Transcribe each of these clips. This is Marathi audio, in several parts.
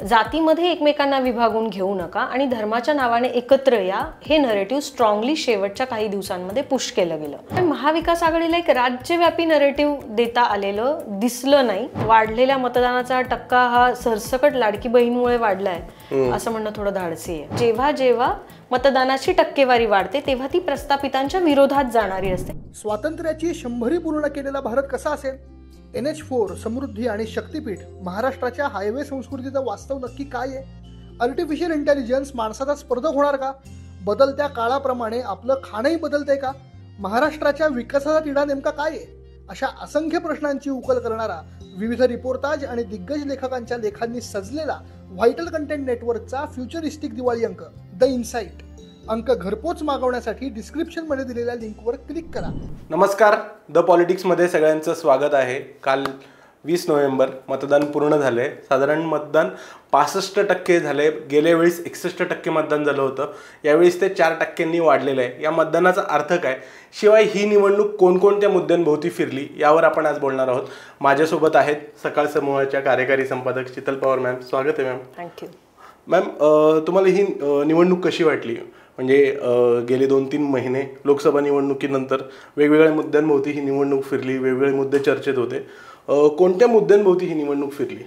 जातीमध्ये एकमेकांना विभागून घेऊ नका आणि धर्माच्या नावाने एकत्र या, हे नरेटिव्ह स्ट्रॉंगली शेवटच्या काही दिवसांमध्ये पुश केलं गेलं. महाविकास आघाडीला एक राज्यव्यापी नरेटिव्ह देता आलेलं दिसलं नाही. वाढलेल्या मतदानाचा टक्का हा सरसकट लाडकी बहीणमुळे वाढलाय असं म्हणणं थोडं धाडसी आहे. जेव्हा जेव्हा मतदानाची टक्केवारी वाढते तेव्हा ती प्रस्थापितांच्या विरोधात जाणारी असते. स्वातंत्र्याची 100वी पूर्ण केलेला भारत कसा असेल? NH4, समृद्धी आणि शक्तीपीठ, महाराष्ट्राच्या हायवे संस्कृतीचं वास्तव नक्की काय आहे? आर्टिफिशियल इंटेलिजन्स माणसाचा स्पर्धक होणार का? बदलत्या काळाप्रमाणे आपलं खाणंही बदलतंय का? महाराष्ट्राच्या विकासाचा तिढा नेमका काय आहे? अशा असंख्य प्रश्नांची उकल करणारा, विविध रिपोर्टाज आणि दिग्गज लेखकांच्या लेखांनी सजलेला व्हायटल कंटेंट नेटवर्कचा फ्युचरिस्टिक दिवाळी अंक द इनसाइट अंक घरपोच मागवण्यासाठी डिस्क्रिप्शन मध्ये दिलेल्या लिंकवर क्लिक करा. नमस्कार, द पॉलिटिक्समध्ये सगळ्यांचं स्वागत आहे. काल 20 नोव्हेंबर मतदान पूर्ण झाले. साधारण मतदान 65% झाले. गेल्या वेळेस 61% मतदान झालं होतं. यावेळेस ते 4%नी वाढलेलं आहे. या मतदानाचा अर्थ काय, शिवाय ही निवडणूक कोणकोणत्या मुद्द्यांभोवती फिरली, यावर आपण आज बोलणार आहोत. माझ्यासोबत आहेत सकाळ समूहाच्या कार्यकारी संपादक शीतल पवार मॅम. स्वागत आहे मॅम. Thank you ma'am. तुम्हाला ही निवडणूक कशी वाटली? म्हणजे गेले 2-3 महिने लोकसभा निवडणुकीनंतर वेगवेगळ्या मुद्द्यांभोवती ही निवडणूक फिरली, वेगवेगळे मुद्दे चर्चेत होते. कोणत्या मुद्द्यांभोवती ही निवडणूक फिरली?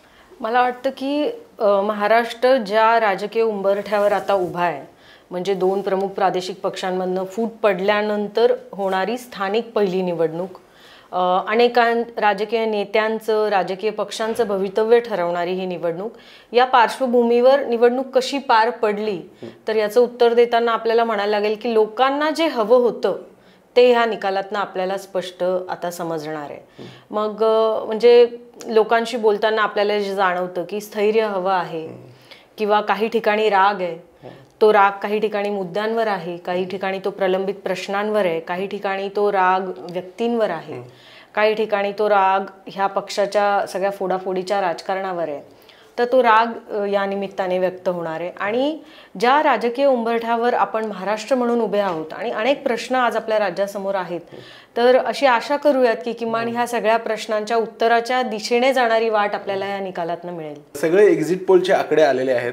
मला वाटतं की महाराष्ट्र ज्या राजकीय उंबरठ्यावर आता उभा आहे, म्हणजे 2 प्रमुख प्रादेशिक पक्षांमधनं फूट पडल्यानंतर होणारी स्थानिक पहिली निवडणूक, अनेकां राजकीय नेत्यांचं, राजकीय पक्षांचं भवितव्य ठरवणारी ही निवडणूक, या पार्श्वभूमीवर निवडणूक कशी पार पडली तर याचं उत्तर देताना आपल्याला म्हणायला लागेल की लोकांना जे हवं होतं ते ह्या निकालातनं आपल्याला स्पष्ट आता समजणार आहे. मग म्हणजे लोकांशी बोलताना आपल्याला जे जाणवतं की स्थैर्य हवं आहे, किंवा काही ठिकाणी राग आहे, तो राग काही ठिकाणी मुद्द्यांवर आहे, काही ठिकाणी तो प्रलंबित प्रश्नांवर आहे, काही ठिकाणी तो राग व्यक्तींवर आहे, काही ठिकाणी तो राग ह्या पक्षाच्या सगळ्या फोडाफोडीच्या राजकारणावर आहे. तर तो राग या निमित्ताने व्यक्त होणार आहे. आणि ज्या राजकीय उंबरठ्यावर आपण महाराष्ट्र म्हणून उभे आहोत आणि अनेक प्रश्न आज आपल्या राज्यासमोर आहेत, तर अशी आशा करूयात की किमान ह्या सगळ्या प्रश्नांच्या उत्तराच्या दिशेने जाणारी वाट आपल्याला या निकालातनं मिळेल. सगळे एक्झिट पोलचे आकडे आलेले आहेत.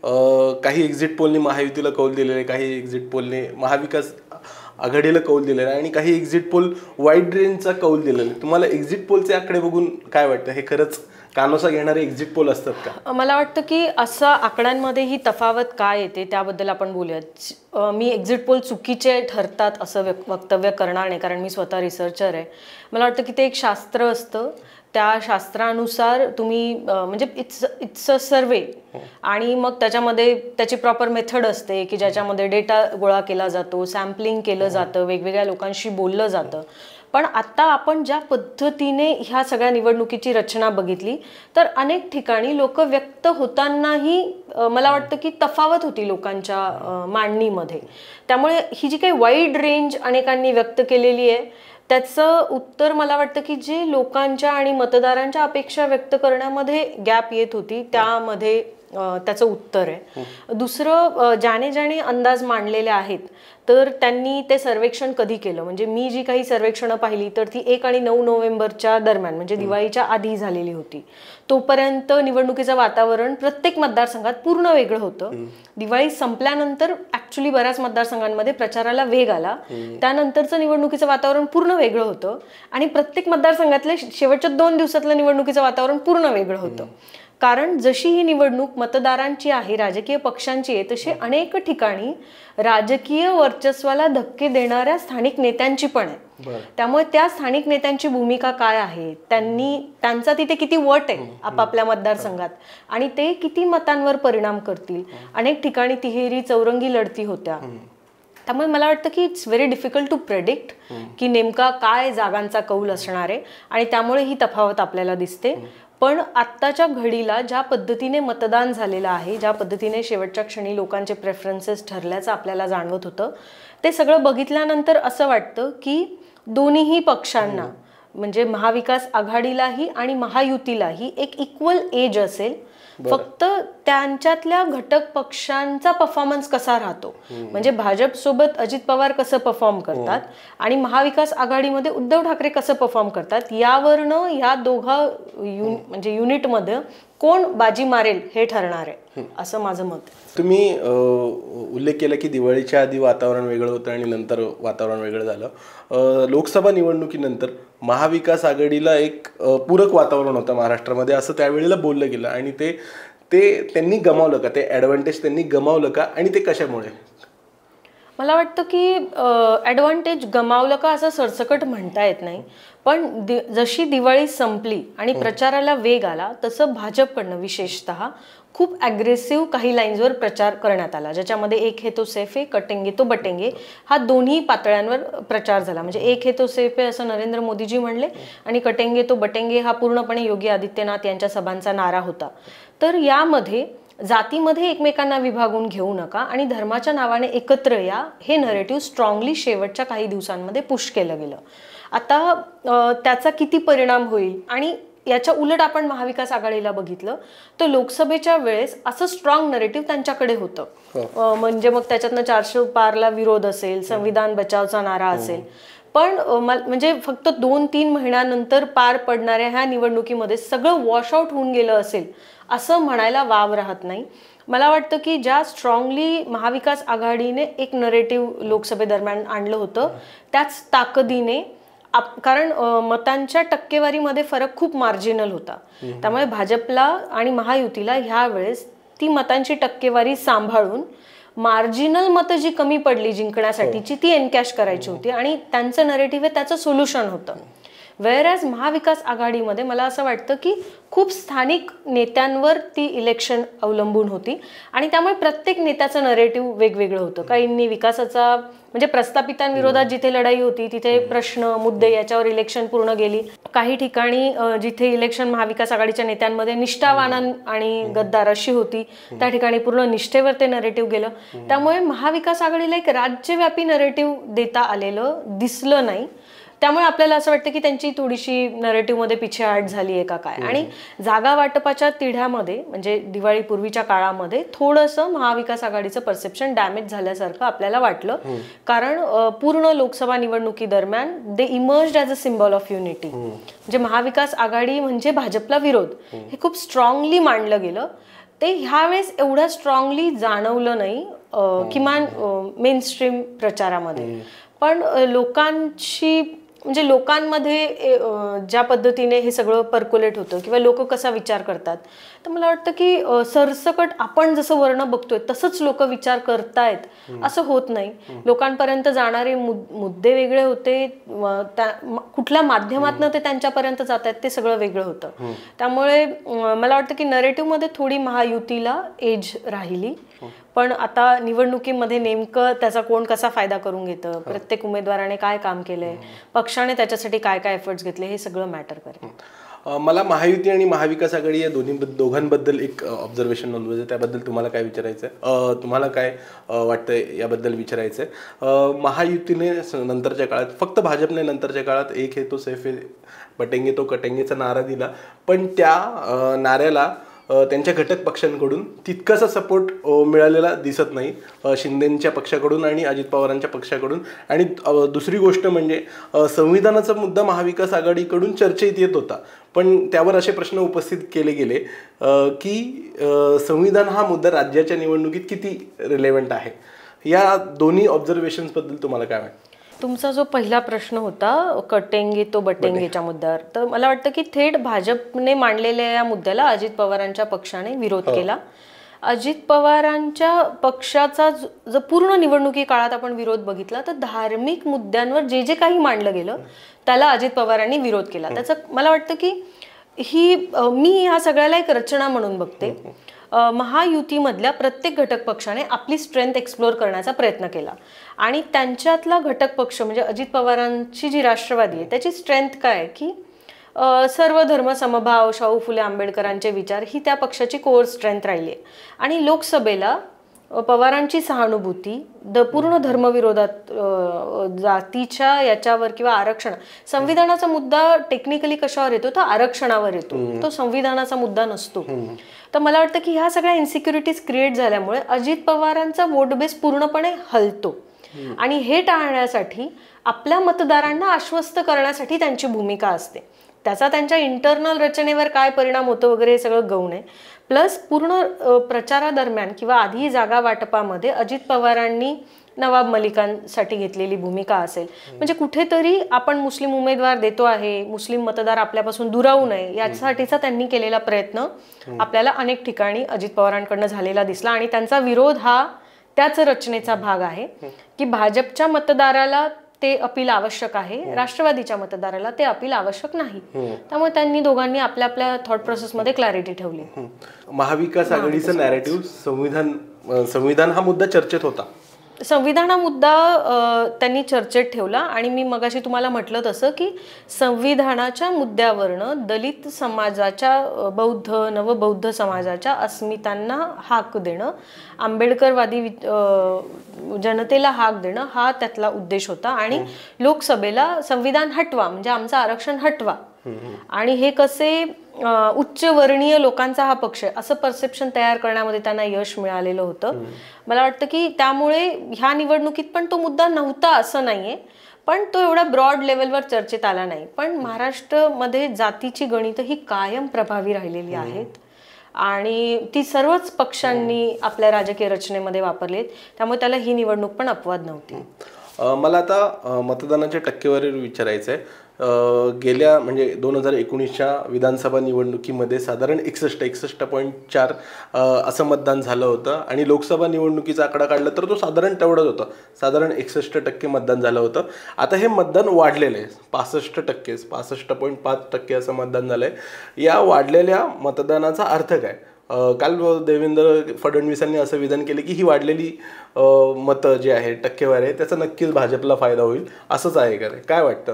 काही एक्झिट पोलने महायुतीला कौल दिलेले, काही एक्झिट पोलने महाविकास आघाडीला कौल दिलेला आहे आणि काही एक्झिट पोल वाईड रेंजचा कौल दिलेला आहे. तुम्हाला एक्झिट पोलचे आकडे बघून काय वाटतं? हे खरंच कानोसा घेणारे एक्झिट पोल असतात का? मला वाटतं की असं आकड्यांमध्ये ही तफावत काय येते त्याबद्दल आपण बोलूयात. मी एक्झिट पोल चुकीचे ठरतात असं वक्तव्य करणार नाही, कारण मी स्वतः रिसर्चर आहे. मला वाटतं की ते एक शास्त्र असतं. त्या शास्त्रानुसार तुम्ही म्हणजे इट्स अ सर्वे, आणि मग त्याच्यामध्ये त्याची प्रॉपर मेथड असते की ज्याच्यामध्ये डेटा गोळा केला जातो, सॅम्पलिंग केलं जातं, वेगवेगळ्या लोकांशी बोललं जातं. पण आता आपण ज्या पद्धतीने ह्या सगळ्या निवडणुकीची रचना बघितली तर अनेक ठिकाणी लोक व्यक्त होतानाही मला वाटतं की तफावत होती लोकांच्या मांडणीमध्ये. त्यामुळे ही जी काही वाईड रेंज अनेकांनी व्यक्त केलेली आहे त्याचं उत्तर मला वाटतं की जे लोकांच्या आणि मतदारांच्या अपेक्षा व्यक्त करण्यामध्ये गॅप येत होती त्यामध्ये त्याचं उत्तर आहे. दुसरं, ज्याने अंदाज मांडलेले आहेत तर त्यांनी ते सर्वेक्षण कधी केलं, म्हणजे मी जी काही सर्वेक्षणं पाहिली तर ती 1 आणि 9 नोव्हेंबरच्या दरम्यान, म्हणजे दिवाळीच्या आधी झालेली होती. तोपर्यंत निवडणुकीचं वातावरण प्रत्येक मतदारसंघात पूर्ण वेगळं होतं. दिवाळी संपल्यानंतर ऍक्च्युली बऱ्याच मतदारसंघांमध्ये प्रचाराला वेग आला. त्यानंतरचं निवडणुकीचं वातावरण पूर्ण वेगळं होतं आणि प्रत्येक मतदारसंघातल्या शेवटच्या 2 दिवसातलं निवडणुकीचं वातावरण पूर्ण वेगळं होतं. कारण जशी ही निवडणूक मतदारांची आहे, राजकीय पक्षांची आहे, तशी अनेक ठिकाणी राजकीय वर्चस्वाला धक्के देणाऱ्या स्थानिक नेत्यांची पण आहे. त्यामुळे त्या स्थानिक नेत्यांची भूमिका काय आहे, त्यांचा तिथे किती वट आहे आपापल्या मतदारसंघात आणि ते किती मतांवर परिणाम करतील. अनेक ठिकाणी तिहेरी चौरंगी लढती होत्या. त्यामुळे मला वाटतं की it's very difficult to predict की नेमका काय जागांचा कौल असणार आहे, आणि त्यामुळे ही तफावत आपल्याला दिसते. पण आत्ताच्या घडीला ज्या पद्धतीने मतदान झालेलं आहे, ज्या पद्धतीने शेवटच्या क्षणी लोकांचे प्रेफरन्सेस ठरल्याचं आपल्याला जाणवत होतं, ते सगळं बघितल्यानंतर असं वाटतं की दोन्हीही पक्षांना, म्हणजे महाविकास आघाडीलाही आणि महायुतीलाही एक इक्वल एज असेल. फक्त त्यांच्यातल्या घटक पक्षांचा परफॉर्मन्स कसा राहतो, म्हणजे भाजप सोबत अजित पवार कसं परफॉर्म करतात आणि महाविकास आघाडीमध्ये उद्धव ठाकरे कसं परफॉर्म करतात, यावरनं या दोघा म्हणजे युनिटमध्ये कोण बाजी मारेल हे ठरणार आहे असं माझं मत आहे. तुम्ही उल्लेख केला की दिवाळीच्या आधी वातावरण वेगळं होतं आणि नंतर वातावरण वेगळं झालं. लोकसभा निवडणुकीनंतर महाविकास आघाडीला एक पूरक वातावरण होतं महाराष्ट्रामध्ये असं त्यावेळेला बोललं गेलं आणि ते त्यांनी गमावलं का? ते ॲडव्हान्टेज त्यांनी गमावलं का आणि ते कशामुळे? मला वाटतं की ॲडव्हान्टेज गमावलं का असं सरसकट म्हणता येत नाही, पण जशी दिवाळी संपली आणि प्रचाराला वेग आला तसं भाजपकडनं विशेषतः खूप ॲग्रेसिव्ह काही लाईन्सवर प्रचार करण्यात आला, ज्याच्यामध्ये एक है तो सेफ है, कटेंगे तो बटेंगे हा दोन्ही पातळ्यांवर प्रचार झाला. म्हणजे एक है तो सेफ है असं नरेंद्र मोदीजी म्हणले आणि कटेंगे तो बटेंगे हा पूर्णपणे योगी आदित्यनाथ यांच्या सभांचा नारा होता. तर यामध्ये जातीमध्ये एकमेकांना विभागून घेऊ नका आणि धर्माच्या नावाने एकत्र या हे नरेटिव्ह स्ट्रॉंगली शेवटच्या काही दिवसांमध्ये पुश केलं गेलं. आता त्याचा किती परिणाम होईल आणि याच्या उलट आपण महाविकास आघाडीला बघितलं तर लोकसभेच्या वेळेस असं स्ट्रॉंग नरेटिव्ह त्यांच्याकडे होतं. म्हणजे मग त्याच्यातनं 400 पारला विरोध असेल, संविधान बचावचा नारा असेल, पण म्हणजे फक्त 2-3 महिन्यानंतर पार पडणाऱ्या ह्या निवडणुकीमध्ये सगळं वॉश आउट होऊन गेलं असेल असं म्हणायला वाव राहत नाही. मला वाटतं की ज्या स्ट्रॉंगली महाविकास आघाडीने एक नरेटिव्ह लोकसभेदरम्यान आणलं होतं त्याच ताकदीने कारण मतांच्या टक्केवारीमध्ये फरक खूप मार्जिनल होता, त्यामुळे भाजपला आणि महायुतीला ह्या वेळेस ती मतांची टक्केवारी सांभाळून मार्जिनल मतं जी कमी पडली जिंकण्यासाठीची ती एनकॅश करायची होती आणि त्यांचं नरेटिव्ह आहे त्याचं सोल्युशन होतं. वेअरॅज महाविकास आघाडीमध्ये मला असं वाटतं की खूप स्थानिक नेत्यांवर ती इलेक्शन अवलंबून होती आणि त्यामुळे प्रत्येक नेत्याचं नरेटिव्ह वेगवेगळं होतं. काहींनी विकासाचा म्हणजे प्रस्थापितांविरोधात जिथे लढाई होती तिथे प्रश्न मुद्दे याच्यावर इलेक्शन पूर्ण गेली. काही ठिकाणी जिथे इलेक्शन महाविकास आघाडीच्या नेत्यांमध्ये निष्ठावान आणि गद्दार अशी होती त्या ठिकाणी पूर्ण निष्ठेवर ते नरेटिव्ह गेलं. त्यामुळे महाविकास आघाडीला एक राज्यव्यापी नरेटिव्ह देता आलेलं दिसलं नाही. त्यामुळे आपल्याला असं वाटतं की त्यांची थोडीशी नरेटिव्हमध्ये पिछेहाट झाली आहे का काय. आणि जागा वाटपाच्या तिढ्यामध्ये म्हणजे दिवाळीपूर्वीच्या काळामध्ये थोडंसं महाविकास आघाडीचं परसेप्शन डॅमेज झाल्यासारखं आपल्याला वाटलं, कारण पूर्ण लोकसभा निवडणुकी दरम्यान they emerged as a symbol of unity. म्हणजे महाविकास आघाडी म्हणजे भाजपला विरोध हे खूप स्ट्रॉंगली मांडलं गेलं. ते ह्यावेळेस एवढं स्ट्रॉंगली जाणवलं नाही किमान मेनस्ट्रीम प्रचारामध्ये. पण लोकांची म्हणजे लोकांमध्ये ज्या पद्धतीने हे सगळं पर्क्युलेट होतं किंवा लोक कसा विचार करतात तर मला वाटतं की सरसकट आपण जसं वर्ण बघतोय तसंच लोक विचार करतायत असं होत नाही. लोकांपर्यंत जाणारे मुद्दे वेगळे होते, कुठल्या माध्यमातून ते त्यांच्यापर्यंत जात आहेत ते सगळं वेगळं होतं. त्यामुळे मला वाटतं की नरेटिव्हमध्ये थोडी महायुतीला एज राहिली. पण आता निवडणुकीमध्ये नेमकं त्याचा कोण कसा फायदा करून घेतं, प्रत्येक उमेदवाराने काय काम केलंय, पक्षाने त्याच्यासाठी काय काय एफर्ट्स घेतले हे सगळं मॅटर करेल. मला महायुती आणि महाविकास आघाडी या दोघांबद्दल एक ऑब्झर्वेशन नोंदवायचं, त्याबद्दल तुम्हाला काय विचारायचं आहे, तुम्हाला काय वाटतंय याबद्दल विचारायचं आहे. महायुतीने नंतरच्या काळात फक्त भाजपने नंतरच्या काळात एक है तो सेफ है बटेंगे तो कटेंगेचा नारा दिला, पण त्या नाऱ्याला त्यांच्या घटक पक्षांकडून तितकासा सपोर्ट मिळालेला दिसत नाही, शिंदेंच्या पक्षाकडून आणि अजित पवारांच्या पक्षाकडून. आणि दुसरी गोष्ट म्हणजे संविधानाचा मुद्दा महाविकास आघाडीकडून चर्चेत येत होता, पण त्यावर असे प्रश्न उपस्थित केले गेले की संविधान हा मुद्दा राज्याच्या निवडणुकीत किती रिलेव्हंट आहे. या दोन्ही ऑब्झर्वेशन्सबद्दल तुम्हाला काय वाटतं? तुमचा जो पहिला प्रश्न होता कटेंगे तो बटेंगेच्या मुद्द्यावर, तर मला वाटतं की थेट भाजपने मांडलेल्या या मुद्द्याला अजित पवारांच्या पक्षाने विरोध केला. अजित पवारांच्या पक्षाचा जर पूर्ण निवडणुकी काळात आपण विरोध बघितला तर धार्मिक मुद्द्यांवर जे जे काही मांडलं गेलं त्याला अजित पवारांनी विरोध केला. त्याचं मला वाटतं की मी ह्या सगळ्याला एक रचना म्हणून बघते. महायुतीमधल्या प्रत्येक घटक पक्षाने आपली स्ट्रेंथ एक्सप्लोर करण्याचा प्रयत्न केला आणि त्यांच्यातला घटक पक्ष म्हणजे अजित पवारांची जी राष्ट्रवादी आहे त्याची स्ट्रेंथ काय आहे की सर्व धर्म समभाव, शाहू फुले आंबेडकरांचे विचार ही त्या पक्षाची कोर स्ट्रेंथ राहिली आहे. आणि लोकसभेला पवारांची सहानुभूती पूर्ण धर्मविरोधात जातीच्या याच्यावर किंवा आरक्षण, संविधानाचा मुद्दा टेक्निकली कशावर येतो तर आरक्षणावर येतो, तो संविधानाचा मुद्दा नसतो. तर मला वाटतं की ह्या सगळ्या इन्सिक्युरिटीज क्रिएट झाल्यामुळे अजित पवारांचा वोट बेस पूर्णपणे हलतो आणि हे टाळण्यासाठी आपल्या मतदारांना आश्वस्त करण्यासाठी त्यांची भूमिका असते. त्याचा त्यांच्या इंटरनल रचनेवर काय परिणाम होतो वगैरे हे सगळं गौण आहे. प्लस पूर्ण प्रचारादरम्यान किंवा आधी जागा वाटपामध्ये अजित पवारांनी नवाब मलिकांसाठी घेतलेली भूमिका असेल, म्हणजे कुठेतरी आपण मुस्लिम उमेदवार देतो आहे, मुस्लिम मतदार आपल्यापासून दुरावू नये यासाठीचा त्यांनी केलेला प्रयत्न आपल्याला अनेक ठिकाणी अजित पवारांकडनं झालेला दिसला. आणि त्यांचा विरोध हा त्याच रचनेचा भाग आहे की भाजपच्या मतदाराला ते अपील आवश्यक आहे, राष्ट्रवादीच्या मतदाराला ते अपील आवश्यक नाही. त्यामुळे त्यांनी दोघांनी आपल्या आपल्या थॉट प्रोसेसमध्ये क्लॅरिटी ठेवली. महाविकास आघाडीचं नॅरेटिव्ह संविधान हा मुद्दा चर्चेत होता. संविधान हा मुद्दा त्यांनी चर्चेत ठेवला आणि मी मगाशी तुम्हाला म्हटलं तसं की संविधानाच्या मुद्द्यावरनं दलित समाजाच्या नवबौद्ध समाजाच्या अस्मितांना हाक देणं, आंबेडकरवादी जनतेला हाक देणं हा त्यातला उद्देश होता. आणि लोकसभेला संविधान हटवा म्हणजे आमचं आरक्षण हटवा आणि हे कसे उच्च वर्णीय लोकांचा हा पक्ष आहे असं परसेप्शन तयार करण्यामध्ये त्यांना यश मिळालेलं होतं. मला वाटतं की त्यामुळे ह्या निवडणुकीत पण तो मुद्दा नव्हता असं नाहीये, पण तो एवढा ब्रॉड लेवलवर चर्चेत आला नाही. पण महाराष्ट्रामध्ये जातीची गणितं ही कायम प्रभावी राहिलेली आहेत आणि ती सर्वच पक्षांनी आपल्या राजकीय रचनेमध्ये वापरलीत. त्यामुळे त्याला ही निवडणूक पण अपवाद नव्हती. मला आता मतदानाच्या टक्केवारीवर विचारायचं आहे. गेल्या म्हणजे 2019च्या विधानसभा निवडणुकीमध्ये साधारण 61.4 असं मतदान झालं होतं आणि लोकसभा निवडणुकीचा आकडा काढला तर तो साधारण तेवढंच होतं, साधारण 61% मतदान झालं होतं. आता हे मतदान वाढलेलं आहे, 65.5% असं मतदान झालं आहे. या वाढलेल्या मतदानाचा अर्थ काय? काल देवेंद्र फडणवीसांनी असं विधान केलं की ही वाढलेली मतं जी आहे, टक्केवारी आहे, त्याचा नक्कीच भाजपला फायदा होईल, असंच आहे का? काय वाटतं?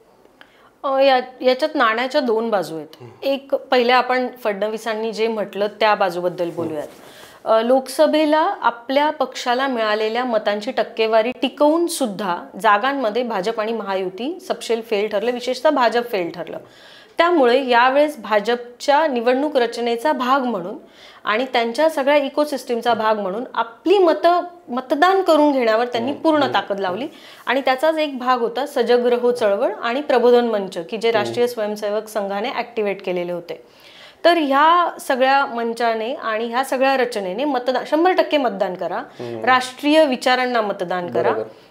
याच्यात नाण्याच्या दोन बाजू आहेत. एक पहिल्या आपण फडणवीसांनी जे म्हटलं त्या बाजूबद्दल बोलूयात. लोकसभेला आपल्या पक्षाला मिळालेल्या मतांची टक्केवारी टिकवून सुद्धा जागांमध्ये भाजप आणि महायुती सपशेल फेल ठरले, विशेषतः भाजप फेल ठरलं. त्यामुळे यावेळेस भाजपच्या निवडणूक रचनेचा भाग म्हणून आणि त्यांच्या सगळ्या इकोसिस्टीमचा भाग म्हणून आपली मतदान करून घेण्यावर त्यांनी पूर्ण ताकद लावली. आणि त्याचाच एक भाग होता सजगरहो चळवळ आणि प्रबोधन मंच की जे राष्ट्रीय स्वयंसेवक संघाने ऍक्टिव्हेट केलेले होते. तर ह्या सगळ्या मंचाने आणि ह्या सगळ्या रचनेने 100% मतदान करा, राष्ट्रीय विचारांना मतदान करा,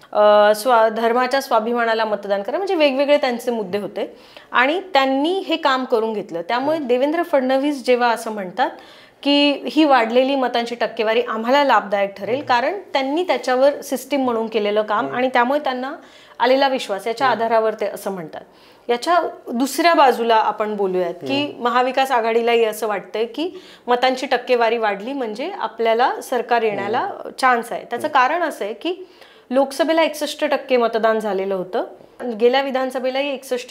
धर्माच्या स्वाभिमानाला मतदान करा, म्हणजे वेगवेगळे त्यांचे मुद्दे होते आणि त्यांनी हे काम करून घेतलं. त्यामुळे देवेंद्र फडणवीस जेव्हा असं म्हणतात की ही वाढलेली मतांची टक्केवारी आम्हाला लाभदायक ठरेल, कारण त्यांनी त्याच्यावर सिस्टीम म्हणून केलेलं काम आणि त्यामुळे त्यांना आलेला विश्वास याच्या आधारावर ते असं म्हणतात. याच्या दुसऱ्या बाजूला आपण बोलूयात की महाविकास आघाडीलाही असं वाटतंय की मतांची टक्केवारी वाढली म्हणजे आपल्याला सरकार येण्याला चान्स आहे. त्याचं कारण असं आहे की लोकसभेला 61% मतदान झालेलं होतं, गेल्या विधानसभेलाही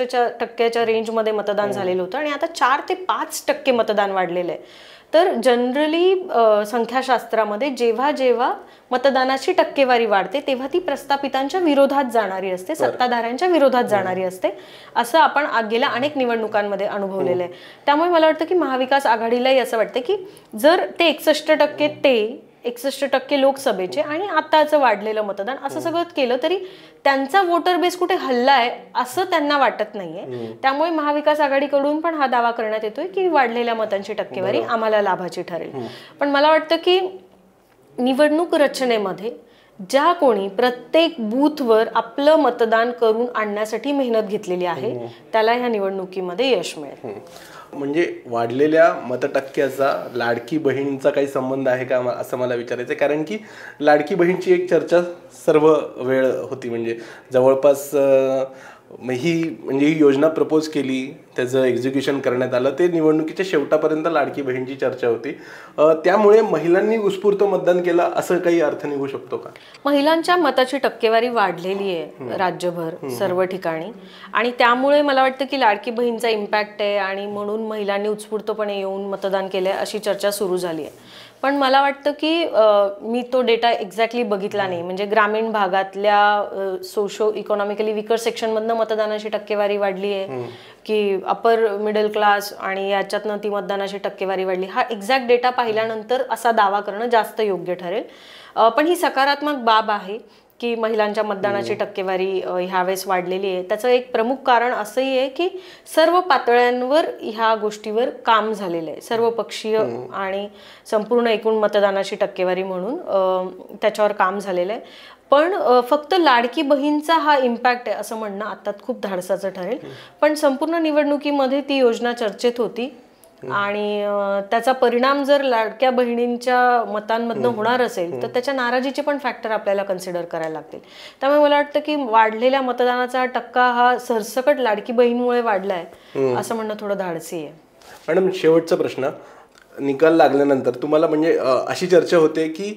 61% रेंजमध्ये मतदान झालेलं होतं आणि आता 4 ते 5% मतदान वाढलेलं आहे. तर जनरली संख्याशास्त्रामध्ये जेव्हा जेव्हा मतदानाची टक्केवारी वाढते तेव्हा ती प्रस्थापितांच्या विरोधात जाणारी असते, सत्ताधाऱ्यांच्या विरोधात जाणारी असते, असं आपण गेल्या अनेक निवडणुकांमध्ये अनुभवलेलं आहे. त्यामुळे मला वाटतं की महाविकास आघाडीलाही असं वाटतं की जर ते 61% ते 61% लोकसभेचे आणि आताचं वाढलेलं मतदान असं सगळं केलं तरी त्यांचा वोटर बेस कुठे हल्लाय असं त्यांना वाटत नाहीये. त्यामुळे महाविकास आघाडीकडून पण हा दावा करण्यात येतोय की वाढलेल्या मतांची टक्केवारी आम्हाला लाभाची ठरेल. पण मला वाटतं की निवडणूक रचनेमध्ये ज्या कोणी प्रत्येक बूथवर आपलं मतदान करून आणण्यासाठी मेहनत घेतलेली आहे त्याला ह्या निवडणुकीमध्ये यश मिळेल. म्हणजे वाढलेल्या मतटक्क्याचा लाडकी बहीणचा काही संबंध आहे का असं मला विचारायचं आहे. कारण की लाडकी बहीणची एक चर्चा सर्व वेळ होती, म्हणजे जवळपास ही योजना प्रपोज केली, त्याचं एक्झिक्युशन करण्यात आलं, ते निवडणुकीच्या शेवटापर्यंत लाडकी बहीणची चर्चा होती. त्यामुळे महिलांनी उत्स्फूर्त मतदान केलं असं काही अर्थ निघू शकतो का? महिलांच्या मताची टक्केवारी वाढलेली आहे राज्यभर सर्व ठिकाणी आणि त्यामुळे मला वाटतं की लाडकी बहीणचा इम्पॅक्ट आहे आणि म्हणून महिलांनी उत्स्फूर्तपणे येऊन मतदान केलंय अशी चर्चा सुरू झाली आहे. पण मला वाटतं की मी तो डेटा एक्झॅक्टली बघितला नाही, म्हणजे ग्रामीण भागातल्या सोशो इकॉनॉमिकली विकर सेक्शनमधनं मतदानाची टक्केवारी वाढली आहे की अपर मिडल क्लास आणि याच्यातनं ती मतदानाची टक्केवारी वाढली, हा एक्झॅक्ट डेटा पाहिल्यानंतर असा दावा करणं जास्त योग्य ठरेल. पण ही सकारात्मक बाब आहे की महिलांच्या मतदानाची टक्केवारी ह्यावेळेस वाढलेली आहे, त्याचं एक प्रमुख कारण असंही आहे की सर्व पातळ्यांवर ह्या गोष्टीवर काम झालेलं आहे, सर्व पक्षीय आणि संपूर्ण एकूण मतदानाची टक्केवारी म्हणून त्याच्यावर काम झालेलं आहे. पण फक्त लाडकी बहीणचा हा इम्पॅक्ट आहे असं म्हणणं आता खूप धाडसाचं ठरेल. पण संपूर्ण निवडणुकीमध्ये ती योजना चर्चेत होती आणि त्याचा परिणाम जर लाडक्या बहिणींच्या मतांमधनं होणार असेल तर त्याच्या नाराजीचे पण फॅक्टर आपल्याला कन्सिडर करायला लागतील. त्यामुळे मला वाटतं की वाढलेल्या मतदानाचा टक्का हा सरसकट लाडकी बहीणमुळे वाढलाय असं म्हणणं थोडं धाडसी आहे. मॅडम, शेवटचा प्रश्न, निकाल लागल्यानंतर तुम्हाला म्हणजे अशी चर्चा होते की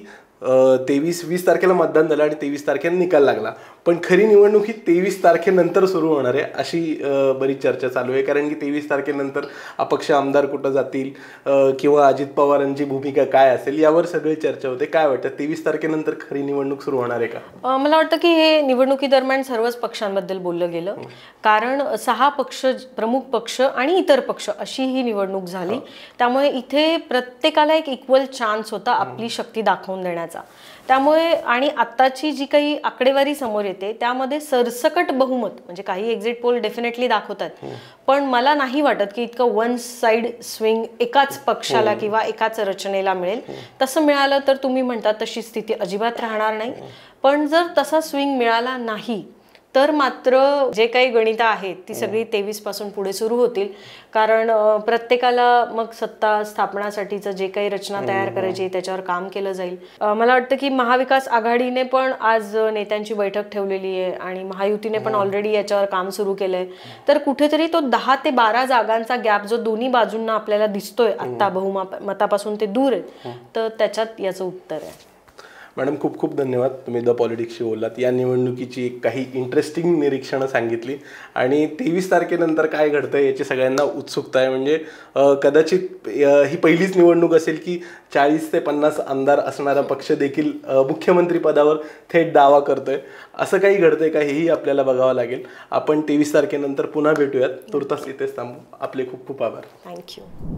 20 तारखेला मतदान झालं आणि 23 तारखेला निकाल लागला, पण खरी निवडणूक ही 23 तारखेनंतर सुरू होणार आहे अशी बरीच चर्चा चालू आहे. कारण की 23 तारखेनंतर अपक्ष आमदार कुठं जातील किंवा अजित पवारांची भूमिका काय असेल यावर सगळी चर्चा होते. काय वाटतं, 23 तारखेनंतर खरी निवडणूक सुरू होणार आहे का? मला वाटतं की हे निवडणुकीदरम्यान सर्वच पक्षांबद्दल बोललं गेलं, कारण 6 पक्ष, प्रमुख पक्ष आणि इतर पक्ष अशी ही निवडणूक झाली. त्यामुळे इथे प्रत्येकाला एक इक्वल चान्स होता आपली शक्ती दाखवून देण्याचा. त्यामुळे आणि आत्ताची जी काही आकडेवारी समोर येते त्यामध्ये सरसकट बहुमत, म्हणजे काही एक्झिट पोल डेफिनेटली दाखवतात, पण मला नाही वाटत की इतकं वन साइड स्विंग एकाच पक्षाला किंवा एकाच रचनेला मिळेल. तसं मिळालं तर तुम्ही म्हणता तशी स्थिती अजिबात राहणार नाही. पण जर तसा स्विंग मिळाला नाही तर मात्र जे काही गणितं आहेत ती सगळी 23 पासून पुढे सुरू होतील. कारण प्रत्येकाला मग सत्ता स्थापनासाठीचं जे काही रचना तयार करायची त्याच्यावर काम केलं जाईल. मला वाटतं की महाविकास आघाडीने पण आज नेत्यांची बैठक ठेवलेली आहे आणि महायुतीने पण ऑलरेडी याच्यावर काम सुरू केलंय. तर कुठेतरी तो 10 ते 12 जागांचा गॅप जो दोन्ही बाजूंना आपल्याला दिसतोय आत्ता बहुमतापासून ते दूर आहे, तर त्याच्यात याचं उत्तर आहे. मॅडम, खूप खूप धन्यवाद. तुम्ही द पॉलिटिक्सशी बोललात, या निवडणुकीची काही इंटरेस्टिंग निरीक्षणं सांगितली आणि 23 तारखेनंतर काय घडतंय याची सगळ्यांना उत्सुकता आहे. म्हणजे कदाचित ही पहिलीच निवडणूक असेल की 40 ते 50 आमदार असणारा पक्ष देखील मुख्यमंत्री पदावर थेट दावा करतोय. असं काही घडतंय का हेही आपल्याला बघावं लागेल. आपण 23 तारखेनंतर पुन्हा भेटूयात. तुर्तास इथेच थांबू. आपले खूप खूप आभार. थँक्यू.